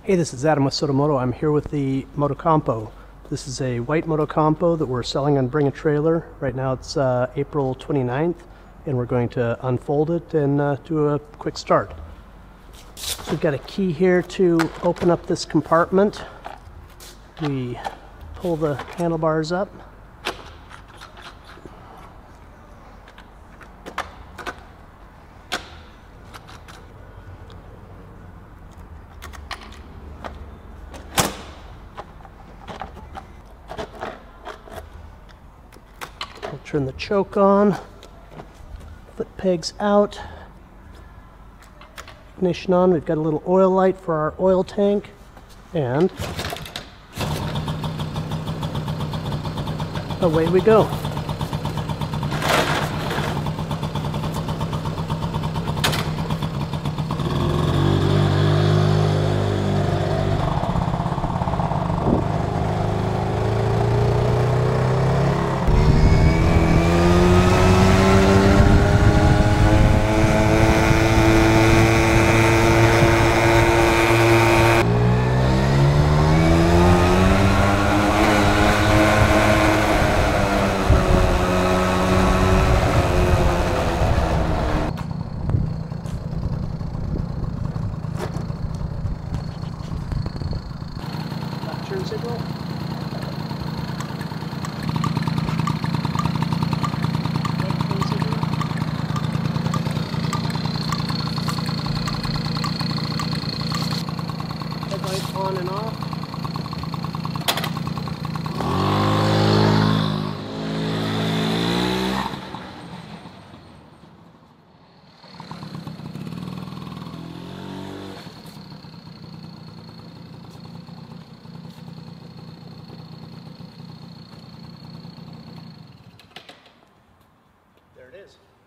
Hey, this is Adam with SODO Moto. I'm here with the Motocompo. This is a white Motocompo that we're selling on Bring a Trailer. Right now it's April 29th, and we're going to unfold it and do a quick start. So we've got a key here to open up this compartment. We pull the handlebars up. We'll turn the choke on, foot pegs out, ignition on. We've got a little oil light for our oil tank, and away we go. Turn signal. Turn signal. Headlight on and off. There it is.